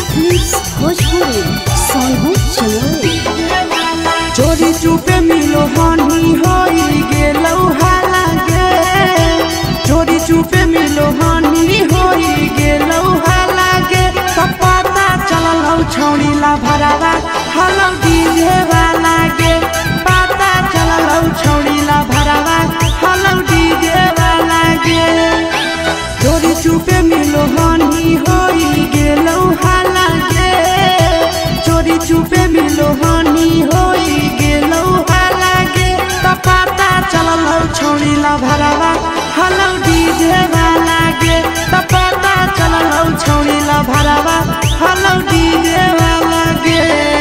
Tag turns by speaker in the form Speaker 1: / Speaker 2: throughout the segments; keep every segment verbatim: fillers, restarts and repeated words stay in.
Speaker 1: भोजपुरी सोनू चमोली।
Speaker 2: चोरी चुपे मिलो हानि होई गेलौ हाला गे, चोरी चुपे मिलो हानि होई गेलौ हाला गे। पता चललौ छौड़ी ला भरावा हलौ डीजे वाला गे, पता चललौ छौड़ी ला भरावा हलौ डीजे वाला गे। चोरी चुपे मिलो हानि होई गेलौ हाला गे, चोरी चुपे मिलो हानि होई गेलौ हाला गे। पता चललौ छौड़ी ला भरावा हलौ डीजे वाला गे, पता चललौ छौड़ी ला भरावा हलौ डीजे वाला गे।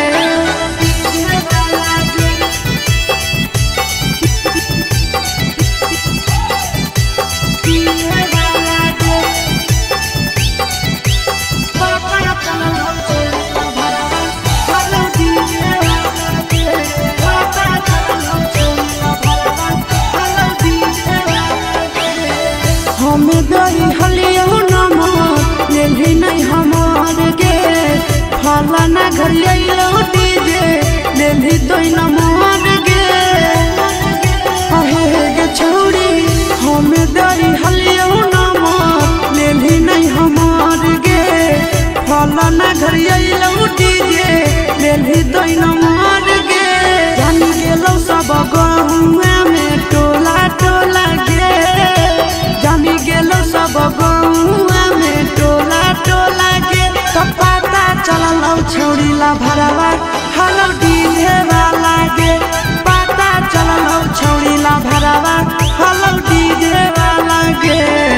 Speaker 2: हमें गई हलियो नमक ले नहीं हमार गे, फलाना घर अइलो डीजे ले तो नमार गे। अहे गे छौड़ी हमें गई हलियो नमक ले नहीं हमार गे, फलाना घर अइलो डीजे ले तो नमार गे। जान गेलो सब गहुआ में टोला टोला गे, जानी गेलो सब गहुआ में टोला टोला गे। पता चललौ छौड़ी ला भरावा हलौ डीजे वाला गे, पता चललौ छौड़ी ला भरावा हलौ डीजे वाला गे।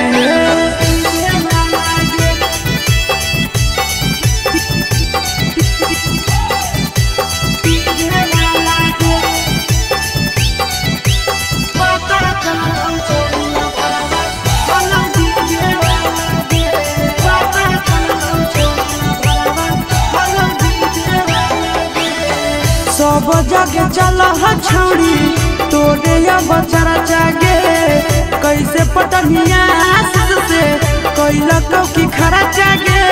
Speaker 2: सब जगह चल छौड़ी तोरे बचारा जागे, कैसे पटनिया से कैलकौ की खरा जागे।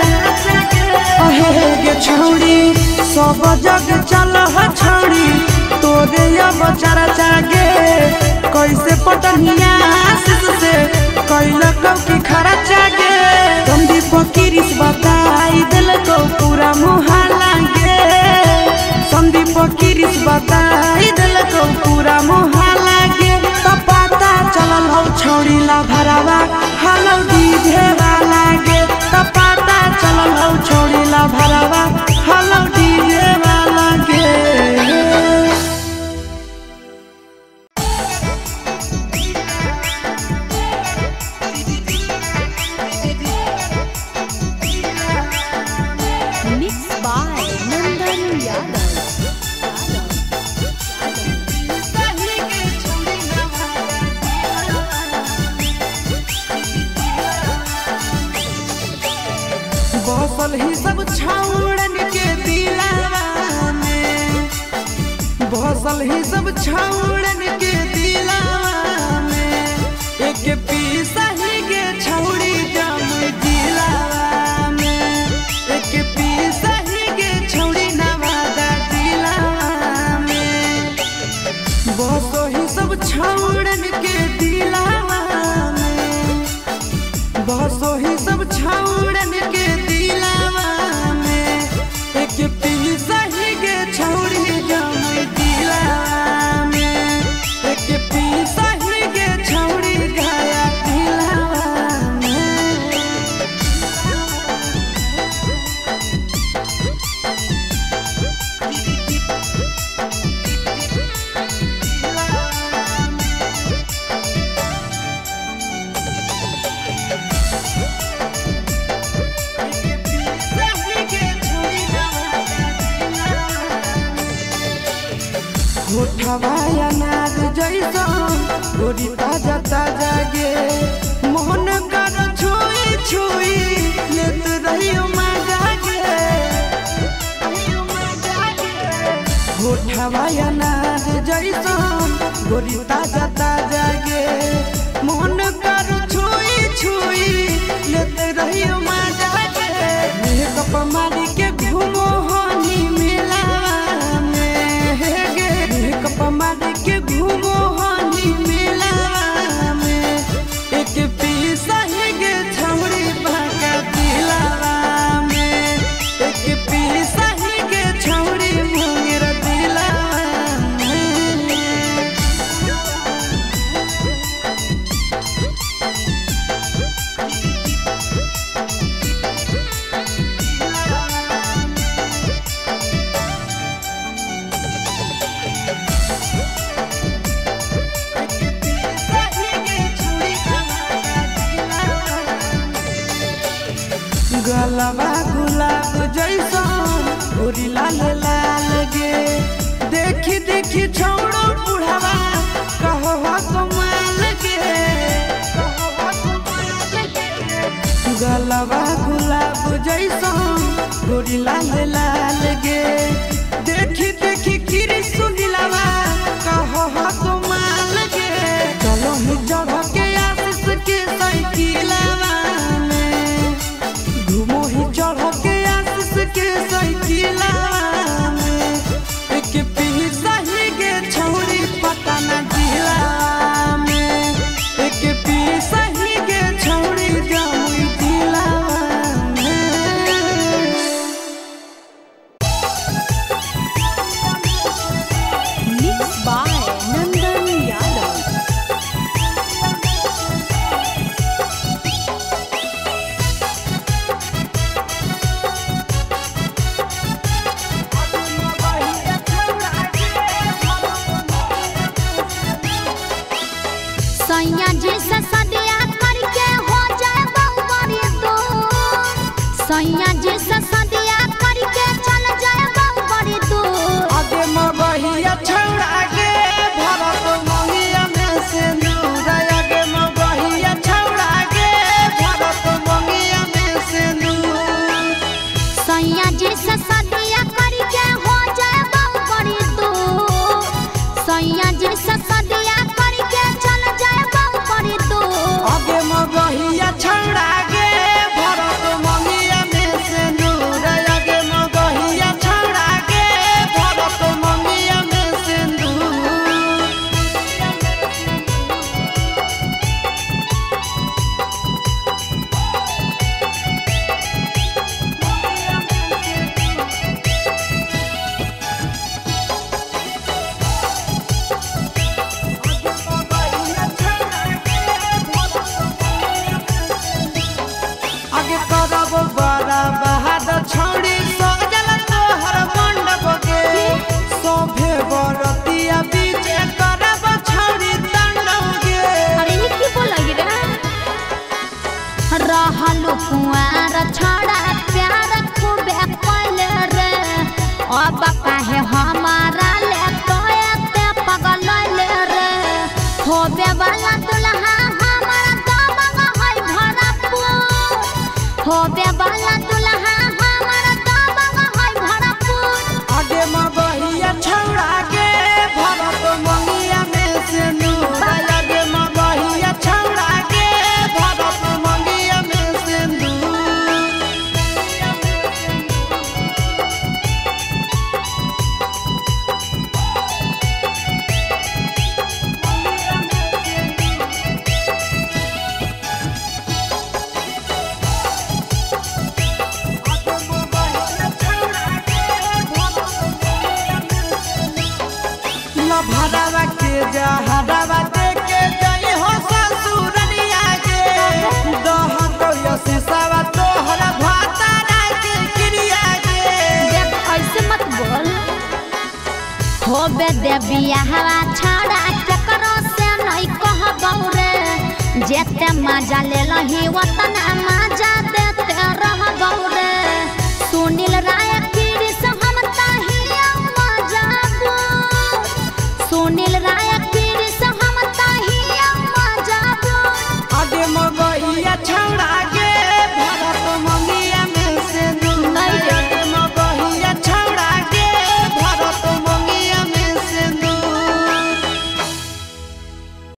Speaker 2: अहे गे छौड़ी सब जगह चल छौड़ी तोरे बचारा जागे, कैसे पटनिया से कैलकौ की खरा जागे। संदीप किरिस बताई दिलको पूरा मुहाला गे, संदीप किरिस बताई दिलको पूरा मुहाला गे। पता चललौ छौड़ी ला भरावा हलौ डीजे वाला गे, पता चललौ छौड़ी ला भरावा हलौ डीजे वाला गे। बसल ही सब छौड़न के दिलावा में, बसल ही सब छौड़न के दिलावा में। एक पीसा ही गे छौड़ी जम दिलावा में, एक पीसा ही गे छौड़ी नवादा दिलावा में। बसो ही सब छौड़न के दिलावा में, बसो ही सब छौड़न के दिलावा में। एक पीसा ही गे छौड़ी जम दिलावा में, एक पीसा ही गे छौड़ी घाया दिलावा में। होठवाया नाग जैसा गोरी ताजा ताजा गे, मोहन कर छुई छुई लेत रहियो मजा गे। होठवाया नाग जैसा गोरी ताजा ताजा गे, मोहन कर छुई छुई लेत रहियो मजा गे। मेकअप मार गलबा गुलाब जैसा गोरी लाल लाल गे देखी देखी छोड़ो बुढ़ावा कहो कमाल गे गलबा गुलाब जैसा गोरी लाल लाल गे देखी देखी गिरी सुनीलावा कहो कमाल गे चलो ही जग के आशीष के साइकिलवा में घूमो ही चढ़ के आशीष के साइकिलवा में एक पीसा ही गे छौरी पटना जिला में एक पीसा ही गे छौरी जमुई जिला
Speaker 1: Mixed by Nandan Yadav.
Speaker 3: सैया जी से सदिया करके हो जाए बहुबरी दो सैया जी से सदिया करके चल जाए बहुबरी दो
Speaker 2: आगे मबहिया छौड़ा गे भरत मंगिया में से नूर आगे मबहिया छौड़ा गे भरत मंगिया में से नूर
Speaker 3: सैया जी से सदिया करके हो जाए बहुबरी दो सैया जी से सदिया करके चल जाए बहुबरी दो
Speaker 2: आगे मबहिया छौड़ा गे भरत मंगिया में से नूर आगे मबहिया छौड़ा गे भरत मंगिया में से नूर आगे करब बड़ा बहादुर छौड़ी सजल तोहर मंडप के सोभे बरतिया बीच करब छौड़ी तांडव गे
Speaker 3: अरे ये की बोलगी रे रहलु कुआर छड़ा प्यार खूबे पले रे अब काहे हमारा ले तोते पगल ले रे होबे वाला दुल्हा हमारा दबंग है भरपूर होबे वाला दुल्हा हमारा दबंग है भरपूर
Speaker 2: आगे मबहिया छौड़ा गे भरत मंगिया में से नूर आगे मबहिया छौड़ा गे भरत मंगिया में से नूर भरावा के जहरावा देके जाई हो ससुरनिया गे दह कोया सिसावा तोहरा भातारा के क्रिया गे
Speaker 3: देख ऐसे मत बोल होबे दे बियाहवा छड़ा केकरो से नहीं कहबौ रे जेते मजा ले लही वतन मजा